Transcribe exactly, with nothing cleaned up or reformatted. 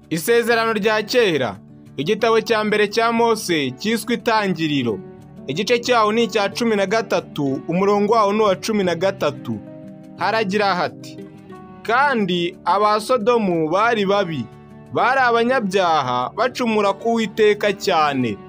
Isezerano rya kera, igitabo cyambere cya Mose cyiswe Itangiriro, igice cyawo ni icya cumi na gatatu, umurongo wawo ni uwa cumi na gatatu. Haragira hati: kandi aba Sodomu bari babi, bari abanyabyaha bacumura ku Uwiteka cyane,